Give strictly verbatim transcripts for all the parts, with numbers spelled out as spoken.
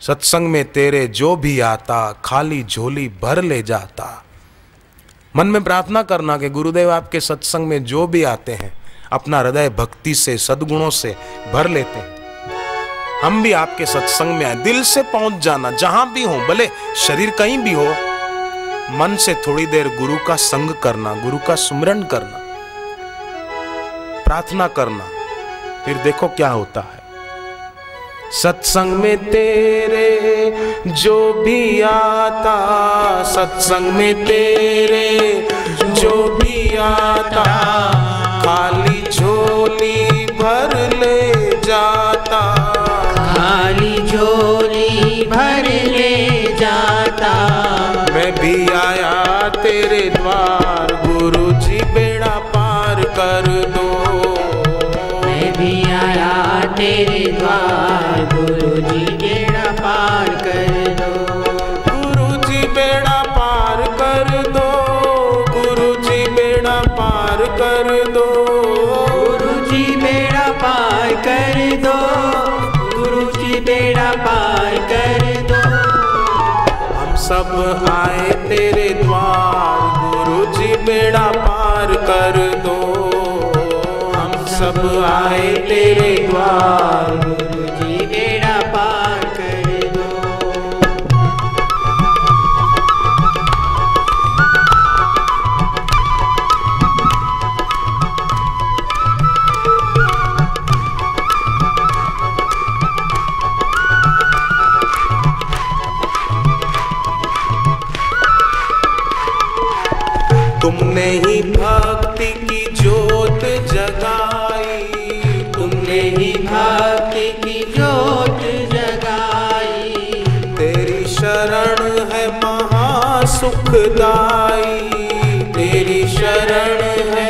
सत्संग में तेरे जो भी आता खाली झोली भर ले जाता। मन में प्रार्थना करना कि गुरुदेव आपके सत्संग में जो भी आते हैं अपना हृदय भक्ति से सद्गुणों से भर लेते हैं। हम भी आपके सत्संग में आए, दिल से पहुंच जाना, जहां भी हो, भले शरीर कहीं भी हो, मन से थोड़ी देर गुरु का संग करना, गुरु का सुमिरन करना, प्रार्थना करना, फिर देखो क्या होता है। सत्संग में तेरे जो भी आता, सत्संग में तेरे जो भी आता खाली झोली भर ले जाता, खाली झोली भर ले जाता। मैं भी आया तेरे द्वार गुरु जी बेड़ा पार कर दो, मैं भी आया तेरे द्वार गुरु जी बेड़ा पार कर दो, गुरु जी बेड़ा पार कर दो, गुरु जी बेड़ा पार कर दो, गुरु जी बेड़ा पार कर दो, गुरु जी बेड़ा पार कर दो। हम सब आए तेरे द्वार गुरु जी बेड़ा पार कर दो, हम सब आए तेरे द्वार गुरु जी बेड़ा पार कर दो। तुमने ही भक्ति की ज्योत जगाई, तुमने ही भक्ति की ज्योत जगाई, तेरी शरण है महासुखदाई, तेरी शरण है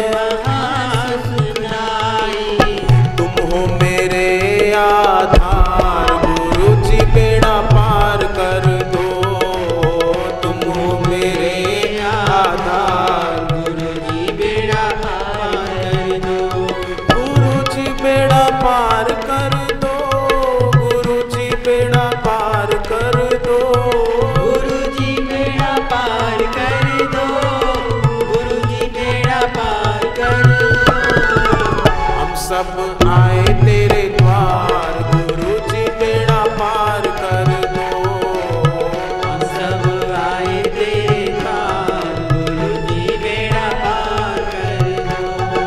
महासुखदाई। तुम हो मेरे आधार गुरु जी बेड़ा पार कर दो, तुम हो मेरे आधार गुरु जी बेड़ा पार कर दो, गुरु जी बेड़ा पार कर दो, गुरु जी बेड़ा पार कर दो, गुरु जी बेड़ा पार कर दो, गुरु जी बेड़ा पार कर दो। हम सब आए तेरे द्वार गुरु जी बेड़ा पार कर दो, हम सब आए तेरे द्वार गुरु जी बेड़ा पार कर दो।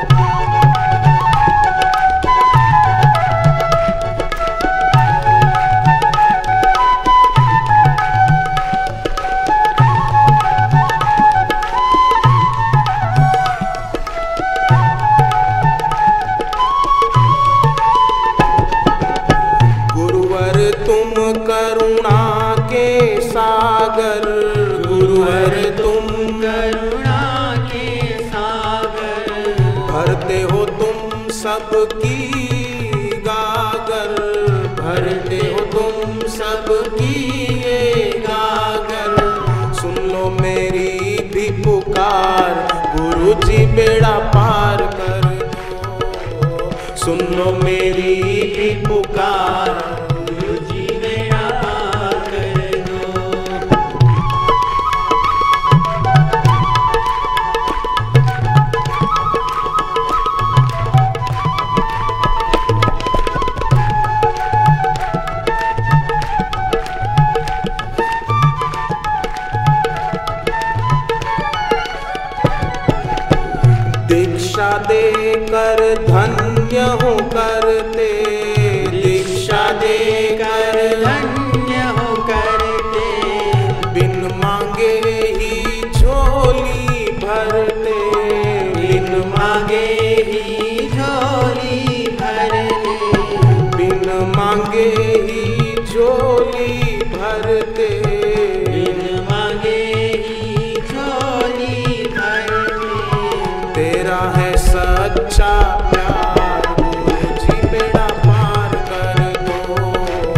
गुरुवर तुम करुणा के सागर, गुरुवर तुम करुणा के सागर, भरते हो तुम सबकी गागर, भरते हो तुम सबकी ये गागर। सुन लो मेरी भी पुकार गुरु जी बेड़ा पार कर दो, सुन लो मेरी भी पुकार गुरु जी बेड़ा पार कर दो। दीक्षा देकर धन्य हो करते, दीक्षा देकर धन्य हो करते, बिन मांगे ही झोली भरते, बिन मांगे ही झोली भरते, बिन मांगे ही झोली भरते, बिन मांगे ही झोली भरते। तेरा है सच्चा प्यार गुरु जी बेड़ा पार कर दो,